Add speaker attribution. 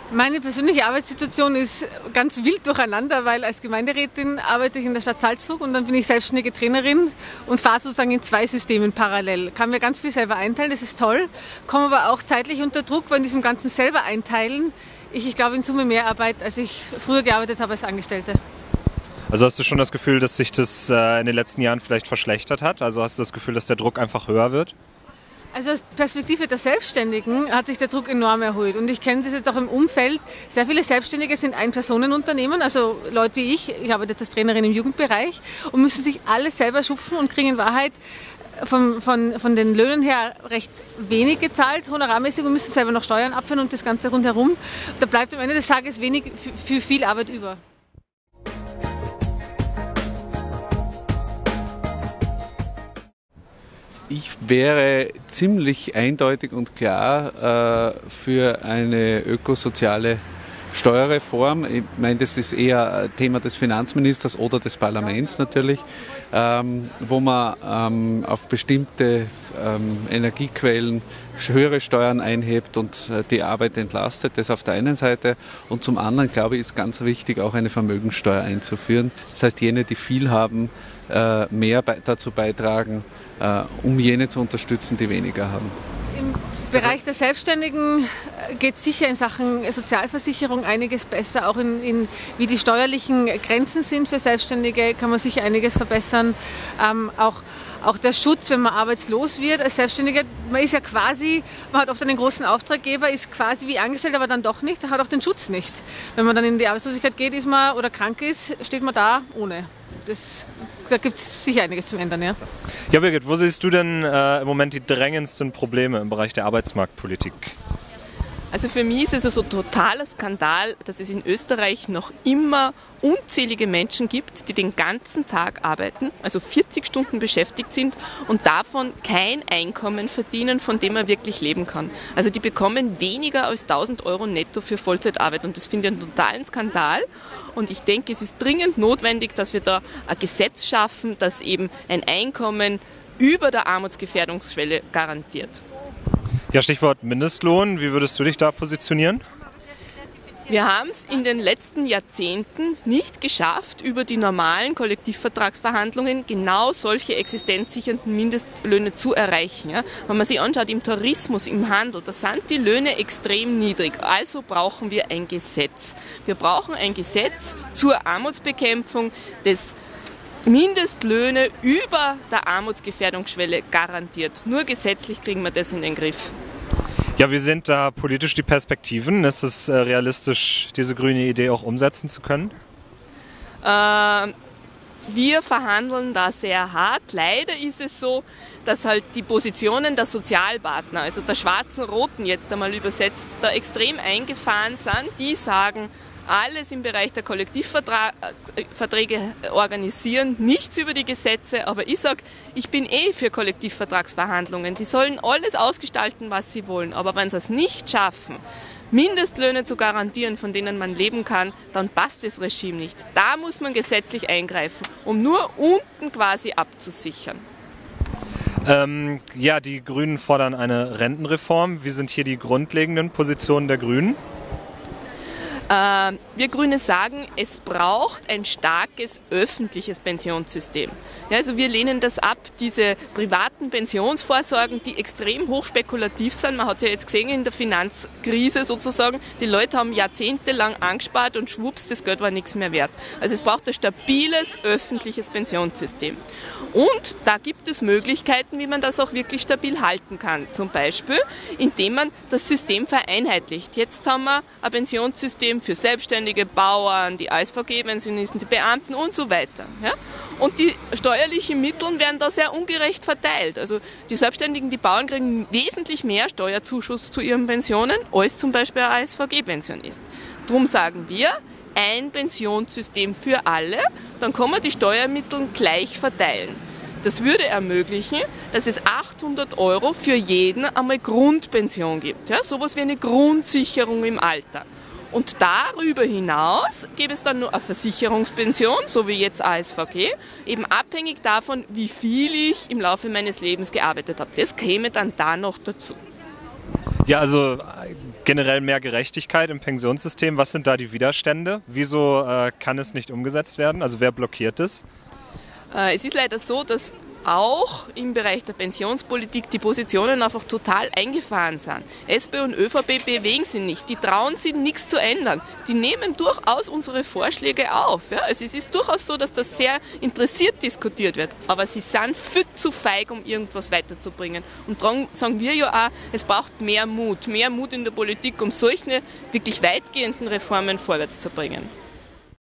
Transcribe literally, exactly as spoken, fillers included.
Speaker 1: Meine persönliche Arbeitssituation ist ganz wild durcheinander, weil als Gemeinderätin arbeite ich in der Stadt Salzburg und dann bin ich selbstständige Trainerin und fahre sozusagen in zwei Systemen parallel. Kann mir ganz viel selber einteilen, das ist toll, komme aber auch zeitlich unter Druck, weil in diesem ganzen selber einteilen ich, ich glaube, in Summe mehr Arbeit, als ich früher gearbeitet habe als Angestellte.
Speaker 2: Also hast du schon das Gefühl, dass sich das äh, in den letzten Jahren vielleicht verschlechtert hat? Also hast du das Gefühl, dass der Druck einfach höher wird?
Speaker 1: Also aus Perspektive der Selbstständigen hat sich der Druck enorm erhöht. Und ich kenne das jetzt auch im Umfeld. Sehr viele Selbstständige sind Ein-Personen-Unternehmen, also Leute wie ich. Ich arbeite jetzt als Trainerin im Jugendbereich und müssen sich alles selber schupfen und kriegen in Wahrheit von, von, von den Löhnen her recht wenig gezahlt, honorarmäßig, und müssen selber noch Steuern abführen und das Ganze rundherum. Da bleibt am Ende des Tages wenig für viel Arbeit über.
Speaker 3: Ich wäre ziemlich eindeutig und klar äh, für eine ökosoziale Steuerreform. Ich meine, das ist eher Thema des Finanzministers oder des Parlaments natürlich, ähm, wo man ähm, auf bestimmte ähm, Energiequellen höhere Steuern einhebt und äh, die Arbeit entlastet. Das auf der einen Seite. Und zum anderen, glaube ich, ist ganz wichtig, auch eine Vermögensteuer einzuführen. Das heißt, jene, die viel haben, äh, mehr be- dazu beitragen, äh, um jene zu unterstützen, die weniger haben.
Speaker 1: Im Bereich der Selbstständigen geht sicher in Sachen Sozialversicherung einiges besser. Auch in, in wie die steuerlichen Grenzen sind für Selbstständige, kann man sicher einiges verbessern. Ähm, auch, auch der Schutz, wenn man arbeitslos wird als Selbstständiger, man ist ja quasi, man hat oft einen großen Auftraggeber, ist quasi wie angestellt, aber dann doch nicht, hat auch den Schutz nicht. Wenn man dann in die Arbeitslosigkeit geht, ist man oder krank ist, steht man da ohne. Das, da gibt es sicher einiges zum Ändern, ja.
Speaker 2: Ja, Birgit, wo siehst du denn äh, im Moment die drängendsten Probleme im Bereich der Arbeitsmarktpolitik?
Speaker 4: Also für mich ist es also ein totaler Skandal, dass es in Österreich noch immer unzählige Menschen gibt, die den ganzen Tag arbeiten, also vierzig Stunden beschäftigt sind und davon kein Einkommen verdienen, von dem man wirklich leben kann. Also die bekommen weniger als tausend Euro netto für Vollzeitarbeit und das finde ich einen totalen Skandal. Und ich denke, es ist dringend notwendig, dass wir da ein Gesetz schaffen, das eben ein Einkommen über der Armutsgefährdungsschwelle garantiert.
Speaker 2: Ja, Stichwort Mindestlohn. Wie würdest du dich da positionieren?
Speaker 4: Wir haben es in den letzten Jahrzehnten nicht geschafft, über die normalen Kollektivvertragsverhandlungen genau solche existenzsichernden Mindestlöhne zu erreichen. Ja. Wenn man sich anschaut, im Tourismus, im Handel, da sind die Löhne extrem niedrig. Also brauchen wir ein Gesetz. Wir brauchen ein Gesetz zur Armutsbekämpfung, das Mindestlöhne über der Armutsgefährdungsschwelle garantiert. Nur gesetzlich kriegen wir das in den Griff.
Speaker 2: Ja, wie sind da politisch die Perspektiven? Ist es äh, realistisch, diese grüne Idee auch umsetzen zu können?
Speaker 4: Äh, wir verhandeln da sehr hart. Leider ist es so, dass halt die Positionen der Sozialpartner, also der Schwarzen-Roten jetzt einmal übersetzt, da extrem eingefahren sind. Die sagen, alles im Bereich der Kollektivverträge organisieren, nichts über die Gesetze, aber ich sage, ich bin eh für Kollektivvertragsverhandlungen. Die sollen alles ausgestalten, was sie wollen, aber wenn sie es nicht schaffen, Mindestlöhne zu garantieren, von denen man leben kann, dann passt das Regime nicht. Da muss man gesetzlich eingreifen, um nur unten quasi abzusichern.
Speaker 2: Ähm, ja, die Grünen fordern eine Rentenreform. Wie sind hier die grundlegenden Positionen der Grünen?
Speaker 4: Wir Grüne sagen, es braucht ein starkes öffentliches Pensionssystem. Ja, also wir lehnen das ab, diese privaten Pensionsvorsorgen, die extrem hochspekulativ sind. Man hat es ja jetzt gesehen in der Finanzkrise sozusagen. Die Leute haben jahrzehntelang angespart und schwupps, das Geld war nichts mehr wert. Also es braucht ein stabiles öffentliches Pensionssystem. Und da gibt es Möglichkeiten, wie man das auch wirklich stabil halten kann. Zum Beispiel, indem man das System vereinheitlicht. Jetzt haben wir ein Pensionssystem für Selbstständige, Bauern, die A S V G-Pensionisten, die Beamten und so weiter. Ja? Und die steuerlichen Mittel werden da sehr ungerecht verteilt. Also die Selbstständigen, die Bauern kriegen wesentlich mehr Steuerzuschuss zu ihren Pensionen als zum Beispiel ein A S V G-Pensionist. Darum sagen wir, ein Pensionssystem für alle, dann kann man die Steuermittel gleich verteilen. Das würde ermöglichen, dass es achthundert Euro für jeden einmal Grundpension gibt. Ja? Sowas wie eine Grundsicherung im Alter. Und darüber hinaus gäbe es dann nur eine Versicherungspension, so wie jetzt A S V G, eben abhängig davon, wie viel ich im Laufe meines Lebens gearbeitet habe. Das käme dann da noch dazu.
Speaker 2: Ja, also Generell mehr Gerechtigkeit im Pensionssystem. Was sind da die Widerstände? Wieso äh, kann es nicht umgesetzt werden? Also wer blockiert es?
Speaker 4: Äh, es ist leider so, dass auch im Bereich der Pensionspolitik die Positionen einfach total eingefahren sind. S P und ÖVP bewegen sich nicht, die trauen sich nichts zu ändern. Die nehmen durchaus unsere Vorschläge auf. Ja? Also es ist durchaus so, dass das sehr interessiert diskutiert wird, aber sie sind viel zu feig, um irgendwas weiterzubringen. Und darum sagen wir ja auch, es braucht mehr Mut, mehr Mut in der Politik, um solche wirklich weitgehenden Reformen vorwärts zu bringen.